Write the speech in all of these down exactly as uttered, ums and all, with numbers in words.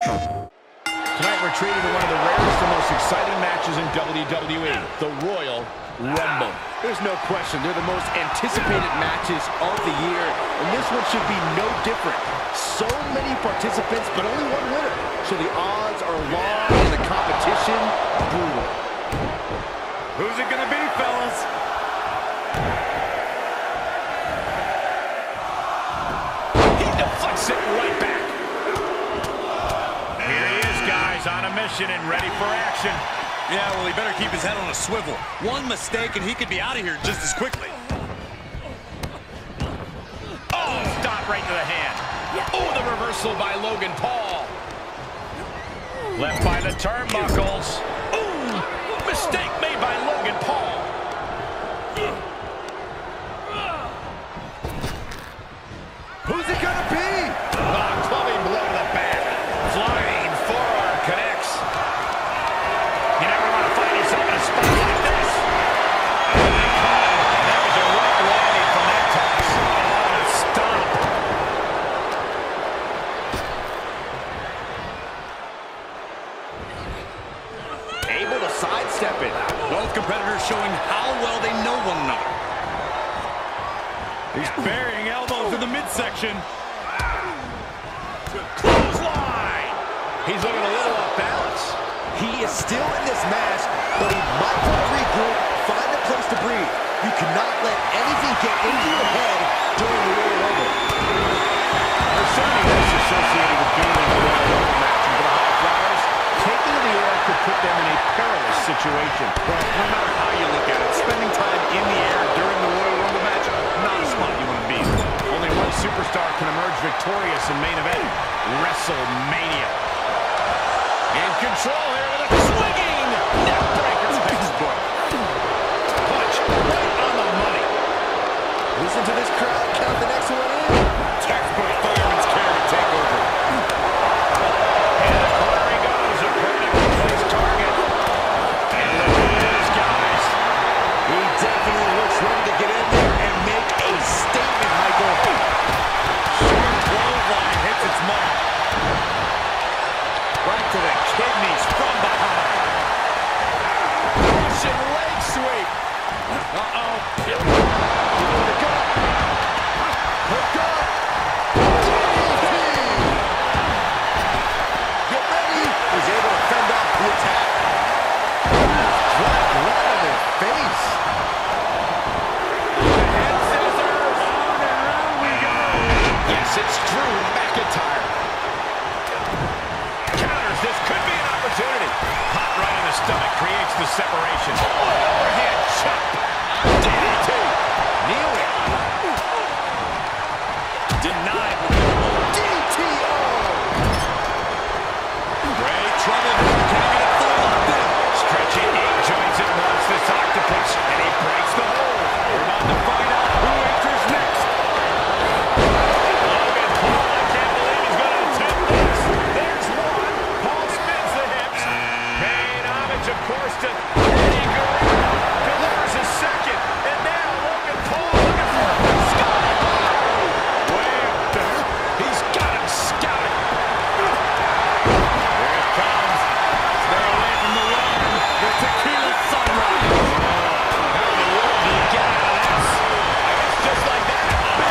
Tonight we're treating to one of the rarest and most exciting matches in W W E, the Royal Rumble. There's no question, they're the most anticipated matches of the year, and this one should be no different. So many participants, but only one winner. So the odds are long and the competition brutal. Who's it gonna be, fellas? He deflects it right back. Here he is, guys, on a mission and ready for action. Yeah, well, he better keep his head on a swivel. One mistake and he could be out of here just as quickly. Oh, stop right to the hand. Oh, the reversal by Logan Paul. Left by the turnbuckles. Ooh, mistake made by Logan Paul. Who's it gonna be? Oh, clubbing blow to the back. Flying forearm connects. You never want to find yourself in a spot like this. That was a rough landing from that toss. Oh, a stomp. Able to sidestep it. Both competitors showing how well they know one another. He's burying elbows in the midsection. Clothesline. He's looking a little off balance. He is still in this match, but he might want to regroup, find a place to breathe. You cannot let anything get into your head during the Royal Rumble. There's so many risks associated with being in the Royal Rumble match, and for the High Flyers, taking to the air could put them in a perilous situation. But no matter how you look at it, spending time in the air during the Royal Rumble match, not a spot you want to be. Only one superstar can emerge victorious in main event WrestleMania. In control here with a swinging neckbreaker textbook. Punch right on the money. Listen to this crowd count the next one in. Textbook fireman's carry takeover. And the corner he goes, a perfect place target. And look at this, guys. He definitely looks ready to get in there and make a statement, Michael. Short clothesline hits its mark. Right to the kidneys from behind. Russian leg sweep. Uh-oh. Look up. Look up. Get ready. He's able to fend off the attack. Drop right on their face. Head scissors. Round and round we go. Yes, it's Drew McIntyre. Counters. This could be an opportunity. Hot right in the stomach creates the separation. Oh, overhead chop. D D T. Kneeling. Denied. D T O. Great trouble. Can he get it full locked in? Stretching eight joints at once. This octopus. And he breaks the hold. We're about to find out who enters next. Logan Paul, I can't believe he's going to attempt this. There's one. Paul spins the hips. Paying homage, of course, to Eddie Guerrero. Delivers his second. And now Logan Paul looking for a sky high. Way up there. He's got him scouting. Here it comes. Stay away from the run. The tequila sunrise. How in the world do you get out of this? I guess just like that.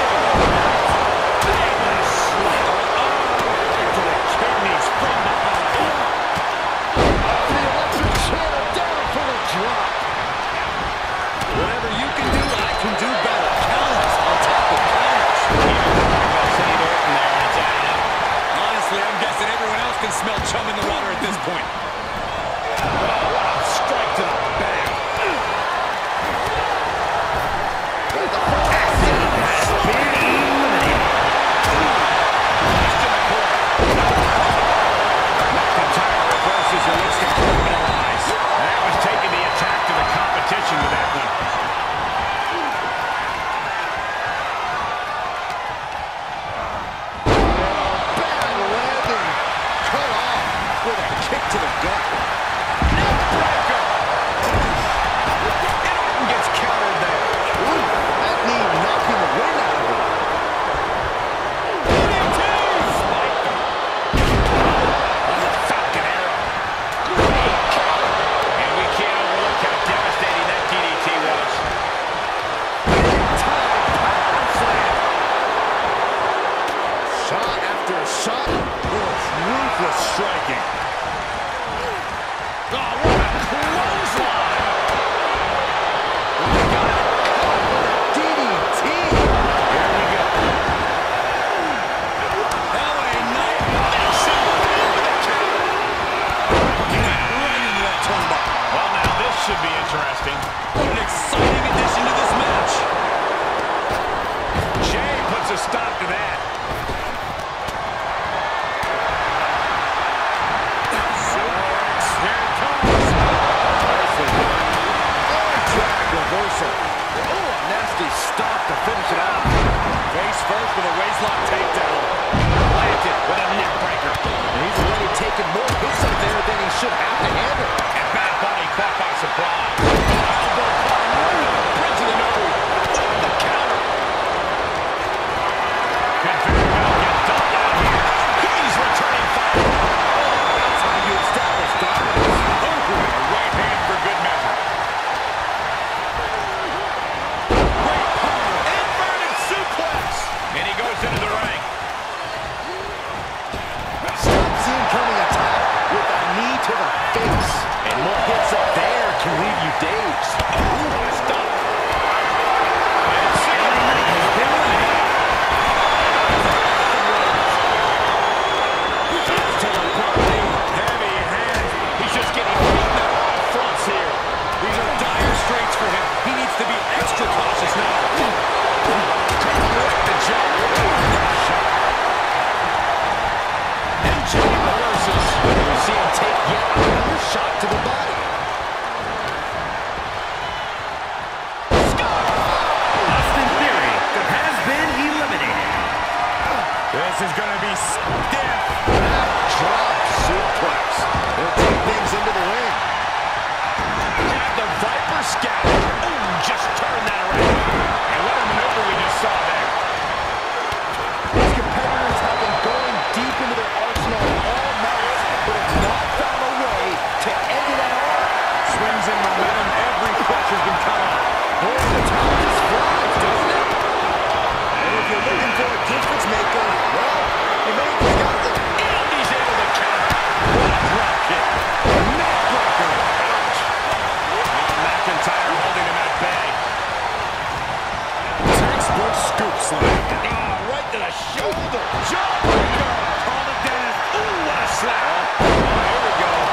Big slap. Oh, right to the kidneys from behind. The electric chair down for the drop. Whatever you can do, I can do better. Counters on top of counters. Honestly, I'm guessing everyone else can smell chum in the water at this point. Strike to the back. McIntyre reverses and looks to capitalize. That was taking the attack to the competition with that one. Bad landing. Cut off with a kick to the gut. ruthless striking. Oh, what a clothesline! Oh my God! D D T! Here we go. L A Knight mixing with a counter. Right into that turnbuckle. Well, now this should be interesting. What an exciting addition to this match. Jay puts a stop to that. Stop to finish it off. Face first with a waistlock takedown. Planted with a neck breaker. And he's already taken more hits up there than he should have to handle. And Bad Bunny caught by surprise. Elbow caught right on the bridge of the nose. With the counter. Could very well get dumped out here. He's returning fire. Oh, that's how you establish dominance. Oh, a right hand for good measure. And he goes into the ring. Stops the incoming attack with a knee to the face. And more hits up there can leave you dazed. Ooh, what a stop. And Sammy has been eliminated. To the body. Heavy hands. He's just getting beaten up all fronts here. These are dire straits for him. He needs to be extra cautious now. The jab. And Jay reverses. We see him take yet another shot to the body. Austin Theory has been eliminated. This is going to be stiff. Drop suplex. He'll take things into the ring. And the Viper Scout. Ooh, just turn that around. And what a maneuver we just saw there. His competitors have been going deep into their arsenal all night, but have not found a way to end it at all. Swings in momentum. Every push has been cut off. Boy, the time just flies, doesn't it? And if you're looking for a difference maker, well, you may have got them. And he's able to counter. What a drop kick. Neck breaker. Ouch. Now McIntyre holding him at bay. Textbook scoop slam. Oh, right to the shoulder. Jawbreaker. Call the dentist. Ooh, what a slap. Oh, here we go.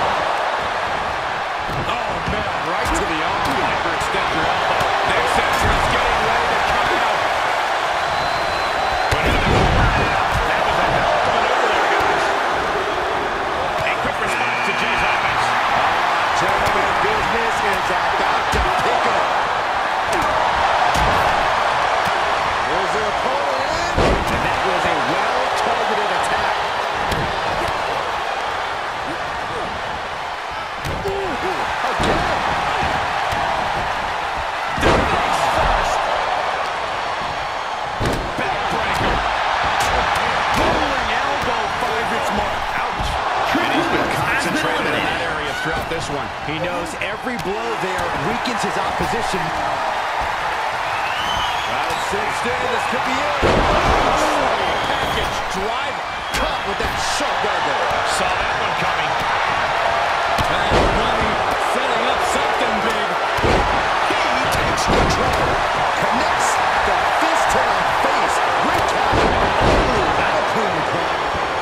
Oh, man, right to the arm. Hyperextend your elbow. Next entrance getting ready to come out. But in the that was a hell of a maneuver there, guys. A quick response to Jay's offense. Gentlemen, business is about to pick up. There's their opponent in, and that was a well-targeted attack. Ooh, again. Face first. Backbreaker. Rolling elbow finds its mark. Ouch. And he's been concentrated in that area throughout this one. He knows every blow there weakens his opposition. Right, cinched in, this could be it. Package driver. Caught with that sharp elbow. Saw that one coming. Bad Bunny setting up something big. He takes control. Connects the fist to the face. Great counter. Ooh, that'll clean the crowd.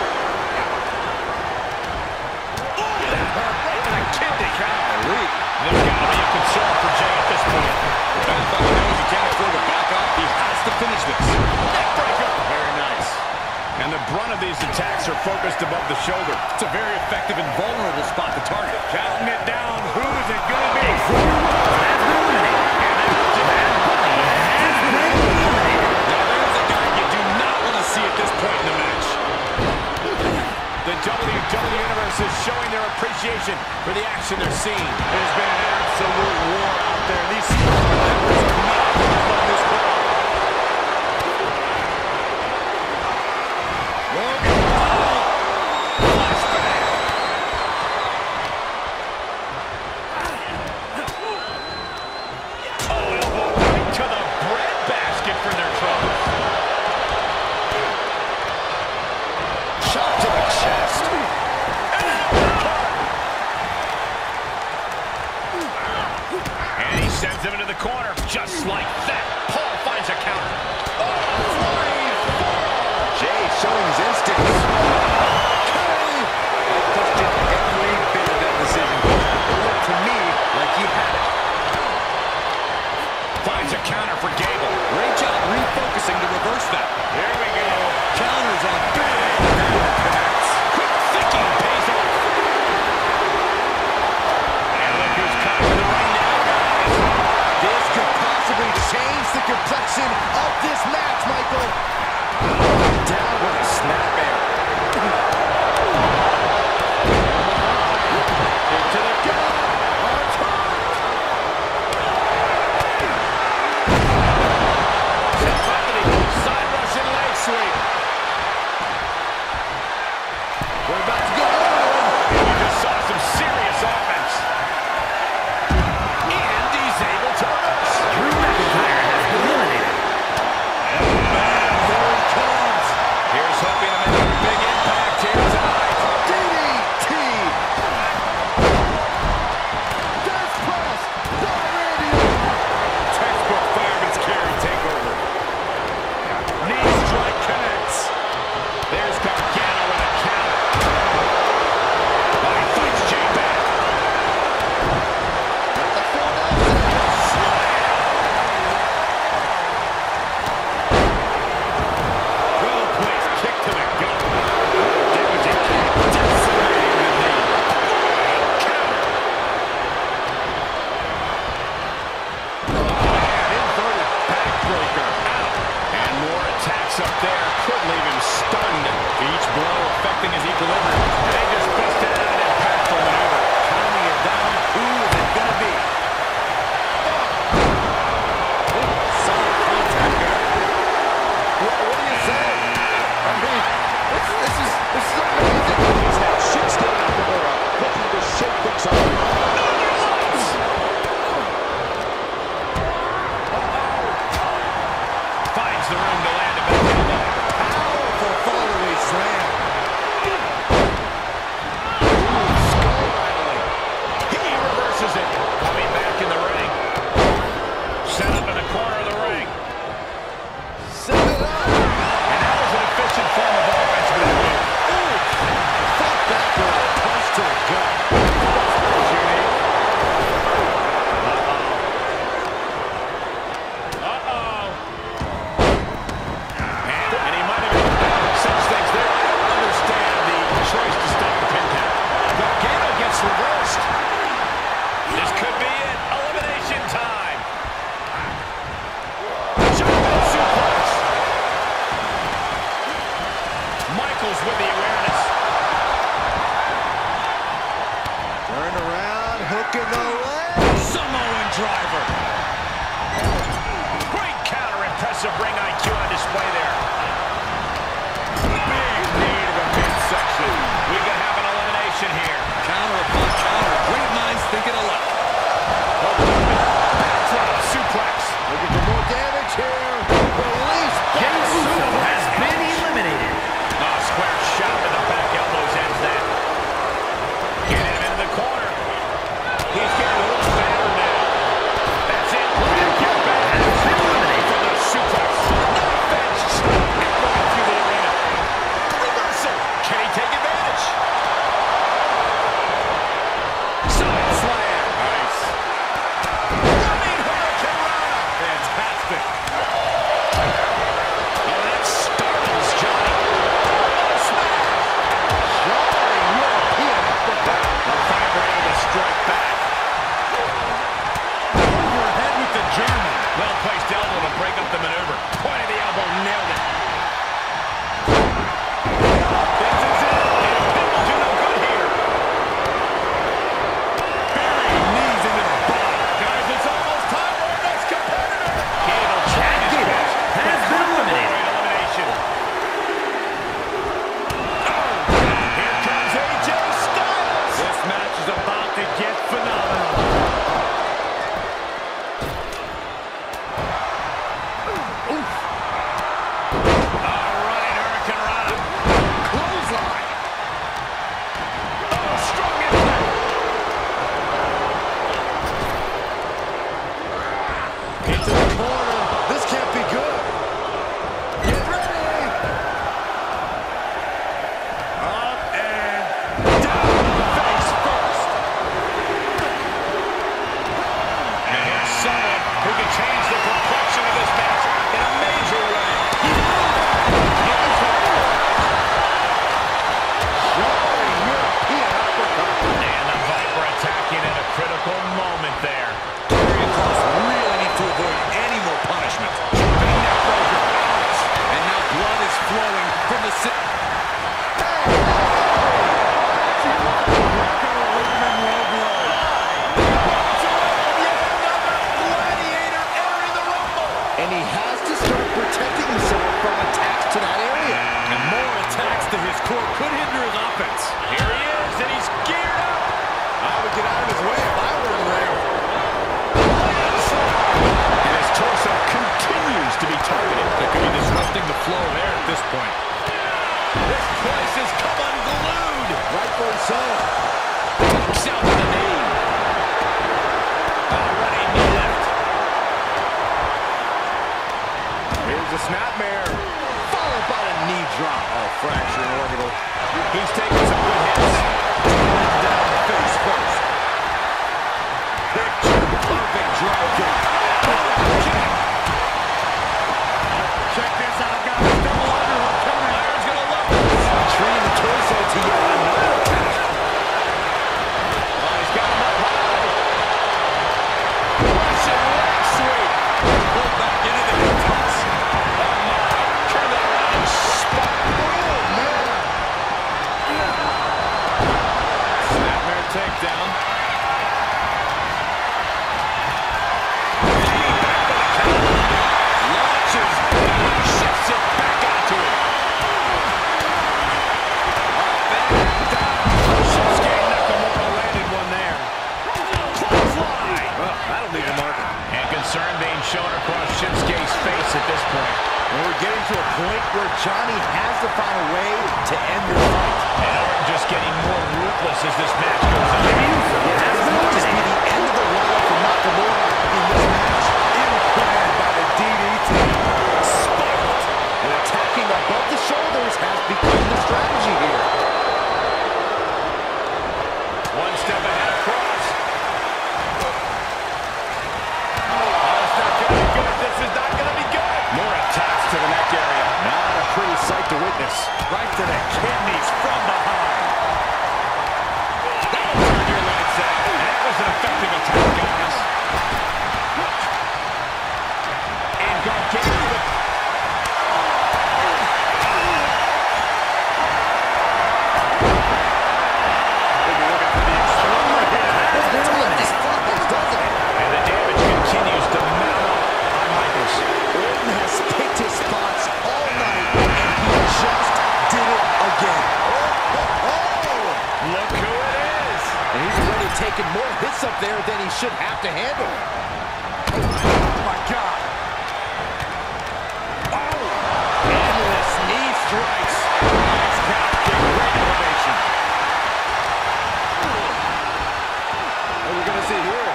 Ooh, that hurt right in the kidney. Golly. There's got to be a concern for Jay at this point. Bad Bunny knows he can't afford to back off. He has to finish this. Neckbreaker. Very nice. And the brunt of these attacks are focused above the shoulder. It's a very effective and vulnerable spot to target. Counting it down. Who is it going to be? Has been eliminated. Bad Bunny has been eliminated. Now there's a guy you do not want to see at this point in the match. The W W E Universe is showing their appreciation for the action they're seeing. There's been an absolute war out there. These members are not going to run this crowd. Logan Paul. Flashbang. Oh, elbow right to the breadbasket for their trouble. Shot to the chest. great delivery. They just busted out an impactful maneuver. Counting it down. Who is it going to be? Solid contact there. What, what do you say? I mean, this, this is this is amazing. He's had shit stand out the mirror, looking to shake things up. Finds the room to land a back elbow. Powerful follow-away slam. He reverses it. Coming back in the ring. Set up in the corner of the ring. Set it up. And that was an efficient form of offense with that move. Ooh, fought back with a punch to the gut. Uh-oh. And, and he might have such things there. I don't understand the choice to stop the pin count. Gargano gets reversed. This could be it. Elimination time. Jumping suplex. Michaels with the awareness. Turn around, hook in the leg. Samoan driver. Great counter. Impressive ring I Q on display there. Big knee to the midsection. We could have an elimination here. Counter upon counter. Great minds thinking alike. Backdrop suplex. Looking for more damage here. Release. Jey Uso has been eliminated. Oh, square shot to the back elbows ends that. Get him into the corner. He's getting a little better now. That's it. Get back. Has been eliminated. From the suplex. Knife-edge choke echoing through the arena. Reversal. Can he take advantage? Side slam. Nice. Running Hurricane Rana. Fantastic. Oh, that startles Johnny. Oh, smash. Jarring European uppercut. The Viper able to strike back. Overhead with the German. Well-placed elbow to break up the maneuver. Point of the elbow, nailed it. This is it. And Pin will do no good here. Burying knees into the body. Guys, it's almost time for our next competitor. Gable trying his Gable best. has been eliminated. Great elimination. Oh, here comes A J Styles. This match is about to get phenomenal. All right, Hurricane Rana. Clothesline. Oh, strong impact. Into the corner. This can't be good. Get ready. Up and down, face first. And here's someone who can change the complexion of this match in a major way. Jarring European uppercut. And the Viper attacking at a critical moment there. Karrion Kross really need to avoid any more punishment. Jumping neck breaker. Ouch. And now blood is flowing from the sit. And he has to start protecting himself from attacks to that area. And more attacks to his core could hinder his offense. Here he is, and he's geared up. I would get out of his way if I were in the ring. And his torso continues to be targeted. That could be disrupting the flow there at this point. This place has come unglued. Rightfully so. Kicks out with the knee. Already knee lift. Here's a snapmare. Followed by a knee drop. Oh, fracturing orbital. He's taking some good hits. Down face first. Picture perfect drop kick. Check this out, guys. Double underhook coming. Iron's gonna love this. Treating the torso to yet another attack. And we're getting to a point where Johnny has to find a way to end this fight. And Orton just getting more ruthless as this match goes on. Yeah, this might just be the end of the line for Nakamura in this match. Implanted by the D D T. Spiked. And attacking above the shoulders has become the strategy here. One step ahead across. Oh, it's not going to be good. This is not going to be good. More attacks to the neck area. Not a pretty sight to witness. Right to the kidneys from behind. That'll turn your lights out. And that was an effective attack, guys. And Gargano. And the damage continues to mount up on Michaels. Orton has picked his spots all night, and he just did it again. Oh, oh, oh. Look who it is. And he's already taken more hits up there than he should have to handle. Oh, my God. Oh. Endless knee strikes. Nice drop kick. Great elevation. What are we going to see here?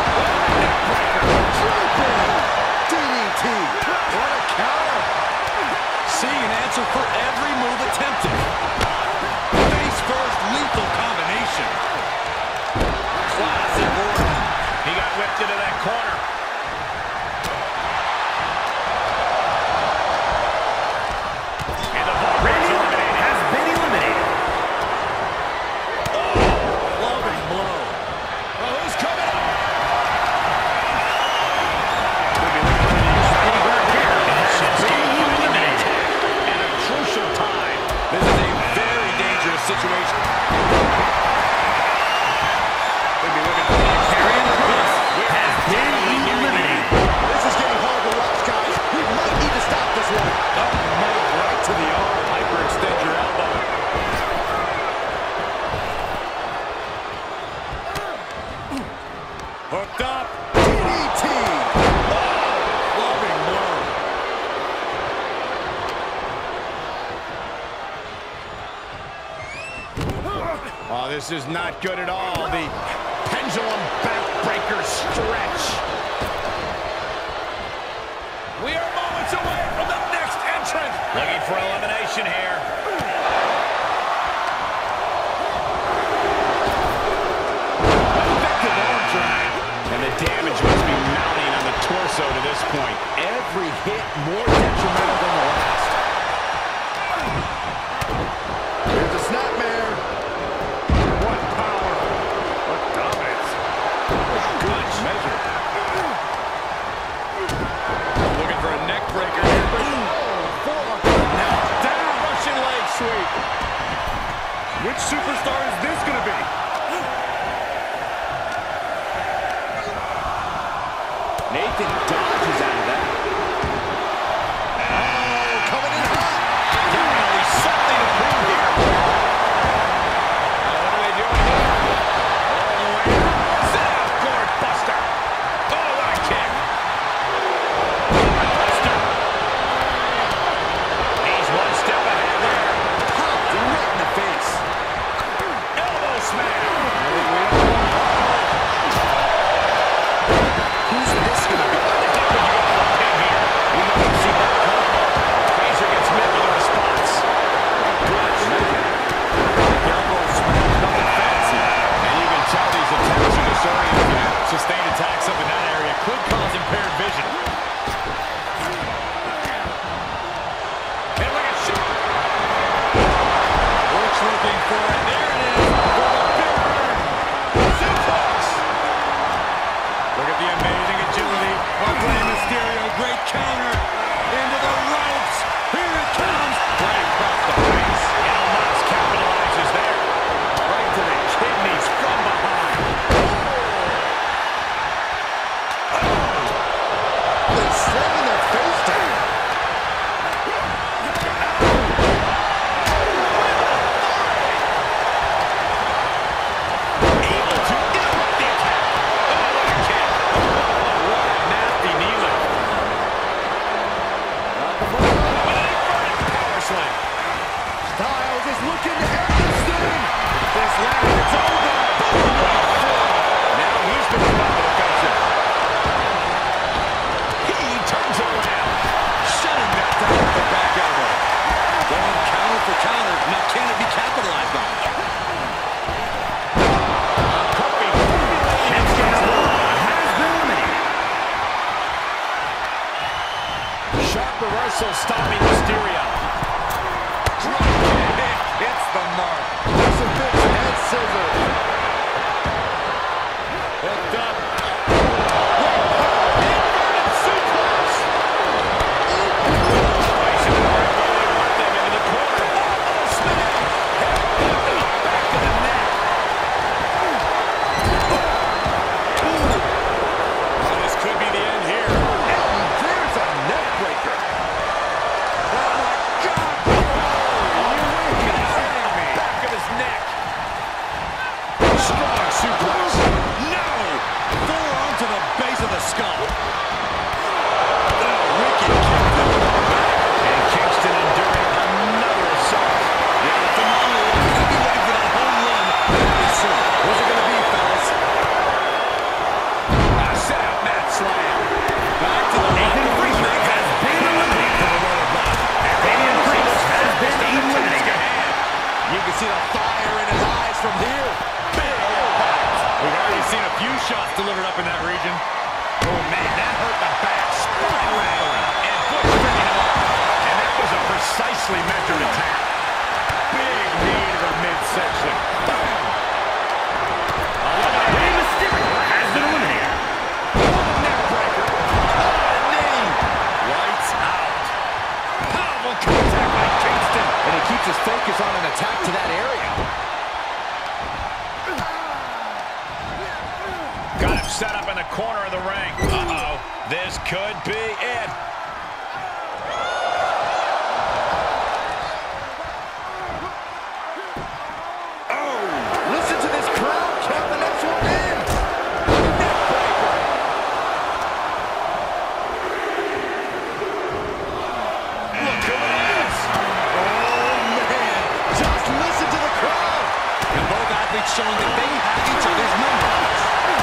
D D T. What a counter. Seeing an answer for every move attempted. Face first lethal combination. Classic Orton. He got whipped into that corner. And the ball is eliminated. Has been eliminated. Loving blow. Oh, who's coming up? At a crucial time. This is a very dangerous situation. We'll be looking for the Karrion Kross has been eliminated. This is getting hard to watch, guys. We might need to stop this one. Oh, no, right to the arm. Hyperextend your elbow. Hooked up. D D T. Loving blow. Oh, this is not good at all. The pendulum backbreaker stretch. We are moments away from the next entrant. Looking for elimination here. Effective arm drag. And the damage must be mounting on the torso to this point. Every hit more detrimental than the last. Here's the snapmare. What power. What dominance. Good measure. Looking for a neck breaker here. Now down. Russian leg stopping Mysterio. Drop kick. Hits the mark. Crucifix head scissors. Hooked up. Delivered up in that region. Oh, man, that hurt the back. Spine rattling. And Bush picking him up. And that was a precisely measured attack. Big knee to the midsection. Bam! Rey Mysterio has been eliminated. Neck breaker. Oh, knee. Lights out. Powerful contact by Kingston. And he keeps his focus on an attack to that area. Got him set up in the corner of the ring. Uh-oh. This could be it. Oh, listen to this crowd. Count the next one in. Neckbreaker. Look who it is. Oh, man. Just listen to the crowd. And both athletes showing that they have each other's numbers.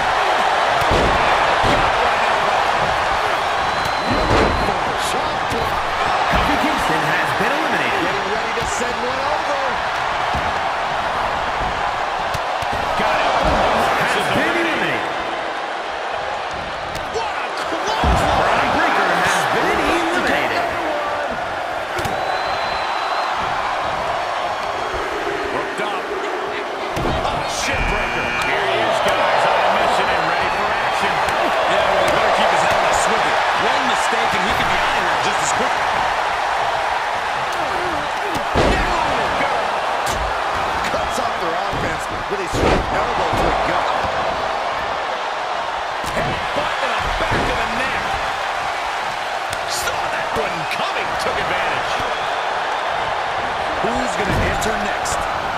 Send one over. Got it. Has been eliminated. What a close one. Bron Breakker has been eliminated. Hooked up. Oh, shit breaker. Here he is, guys, on a mission and ready for action. Yeah, well, he better keep his head on a swivel. One mistake and he could be out of here just as quick. With a straight elbow to the gut. Headbutt to the back of the neck. Saw that one coming. Took advantage. Who's going to enter next?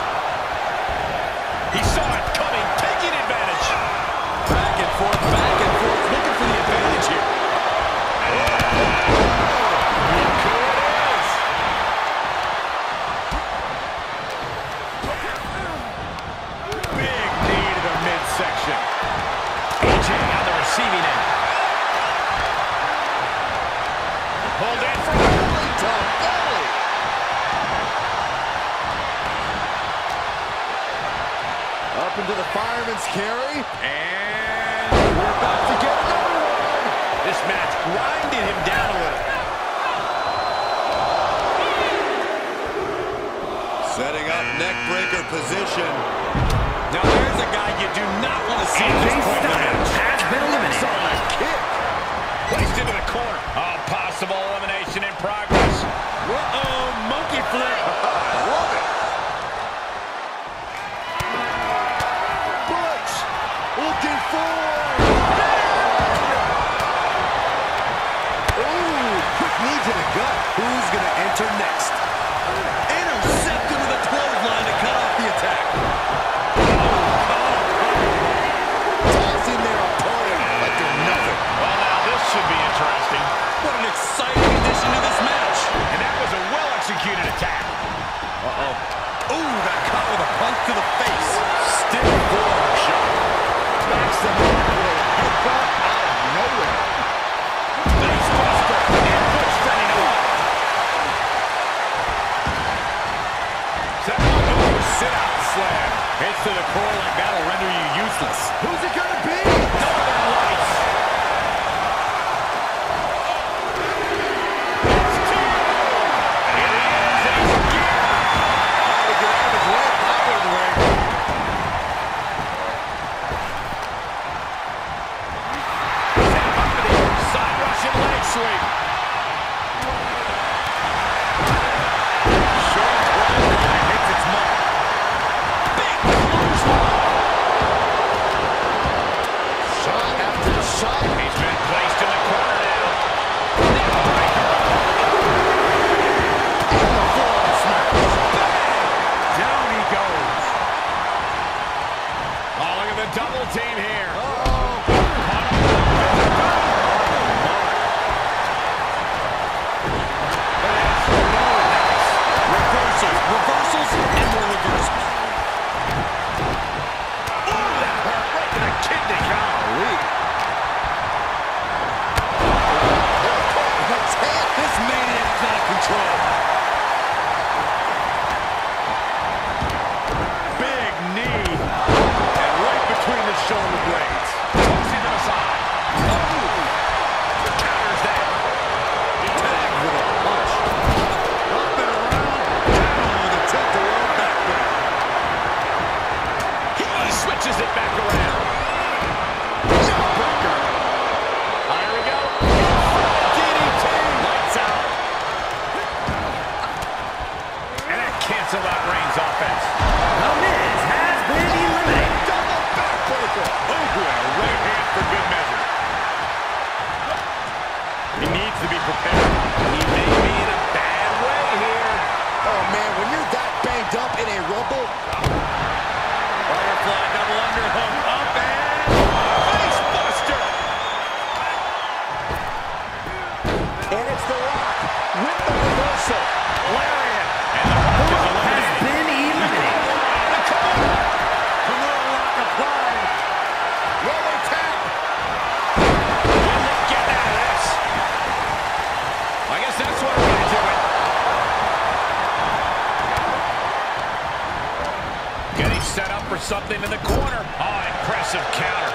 He saw it coming, taking advantage. Back and forth, back and forth, looking for the advantage here. Look who it is. Big knee to the midsection. A J on the receiving end. Hold in for belly to belly. Up into the fireman's carry. And We're about to get another one. this match grinded him down a little. Setting up neck breaker position. Now there's a guy you do not want to see at this point in the match. Has been eliminated. Saw that kick. Placed into the corner. Oh, possible elimination in progress. Uh-oh, monkey flip. I love it. Butch looking forward. Ooh, quick knee to the gut. Who's going to enter next? Intercepted with a clothesline to cut off the attack. Oh, oh, oh. double team here. Reversals, reversals, and more reversals. Oh, that hurt right to the kidney. Golly. This maniac's out of control. Big knee. And right between the shoulder blades. Tossing to the side. Oh. Counters that. Tagged with a punch. Up and around. Down with a tilt-a-whirl backbreaker. He switches it back around. Neckbreaker. Here we go. D D T. Lights out. And that canceled out Reigns' offense. The Miz has been eliminated. Double backbreaker. Oh, a right hand for good measure. He needs to be prepared. He may be in a bad way here. Oh, man, when you're that banged up in a rumble, Firefly double underhook. Up and face buster. and it's The Rock with the reversal. Lariat. And the Rock is Has eliminated. been eliminated. Kimura lock applied. Rolling tap. Good luck getting out of this. I guess that's what we're going to do it. Getting set up for something in the corner. Oh, impressive counter.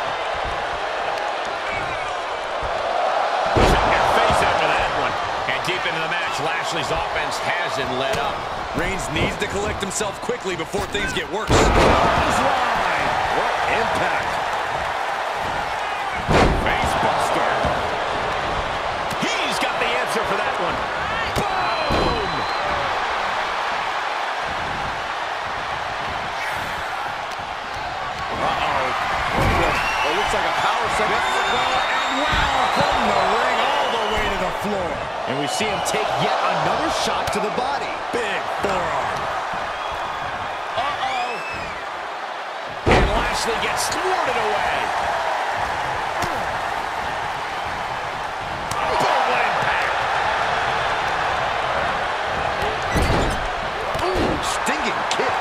Check your face after that one. And deep into the match, Lashley's offense hasn't let up. Reigns needs to collect himself quickly before things get worse. Clothesline. What impact. Face buster. He's got the answer for that one. Boom! Uh-oh. It looks like a power set. And wow, from the ring all the way to the floor. And we see him take yet another shot to the body. Big forearm. Uh-oh. And Lashley gets thwarted away. Boom, what impact. Ooh, stinging kick.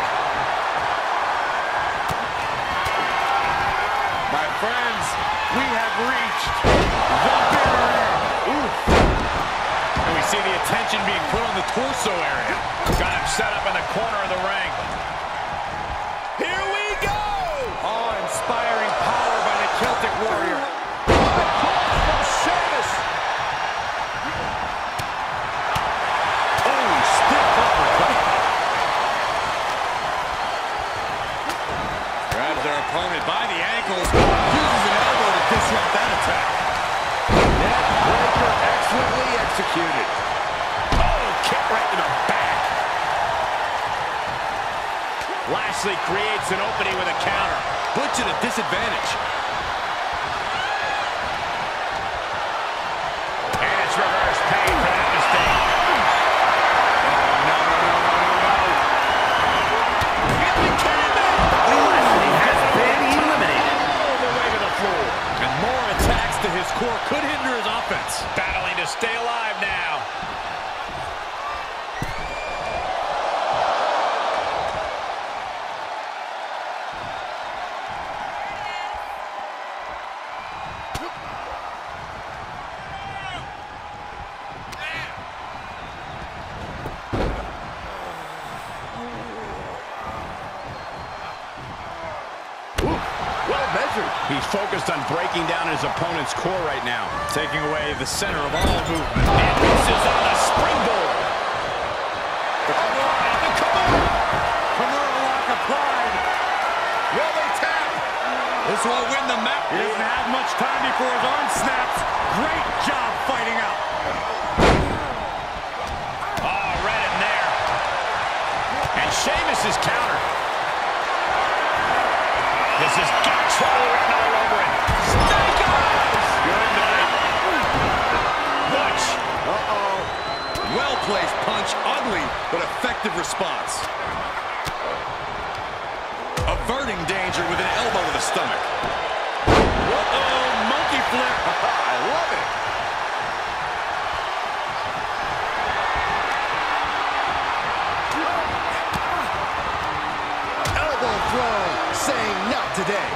My friends, we have reached the bitter end. Ooh. And we see the attention being put on the torso area. Got him set up in the corner of the ring. Here we go! Awe-inspiring power by the Celtic Warrior. From Sheamus. Oh, stiff uppercut. Grabs their opponent by the ankles. Uses an elbow to disrupt that attack. Neck breaker excellently executed. Oh, kick right to the back. Lashley creates an opening with a counter. Puts at a disadvantage. And it's reverse pain for that mistake. Lashley has been eliminated. All the way to the floor. And more attacks to his core could hinder his offense. Battling to stay alive now. He's focused on breaking down his opponent's core right now, taking away the center of all movement. And misses on the springboard. The Kimura, the Kimura. Kimura lock applied. Rolling tap. This will win the match. He doesn't have much time before his arm snaps. Great job fighting out. Oh, right in there. And Sheamus is countered. This is got trouble written all over it. Snake eyes! Good night. Butch. Uh-oh. Well-placed punch. Ugly, but effective response. A averting danger with an elbow to the stomach. Uh-oh, monkey flip. I love it. Elbow throw, saying not today.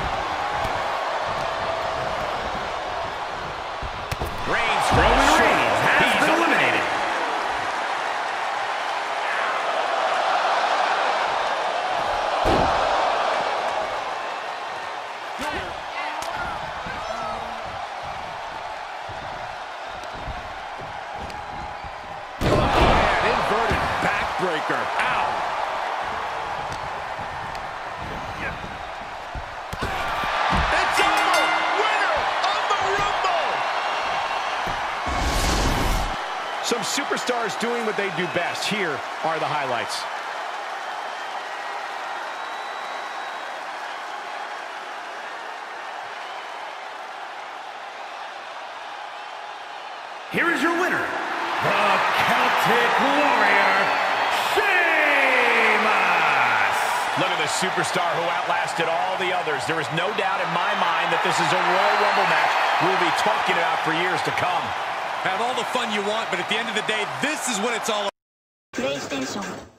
Reigns, Roman Reigns has He's been eliminated. And inverted backbreaker. Ow. It's over! Winner of the Rumble! Some superstars doing what they do best. Here are the highlights. Here is your winner, the Celtic Warrior, Sheamus! Look at the superstar who outlasted all the others. There is no doubt in my mind that this is a Royal Rumble match we'll be talking about for years to come. Have all the fun you want, but at the end of the day, this is what it's all about. PlayStation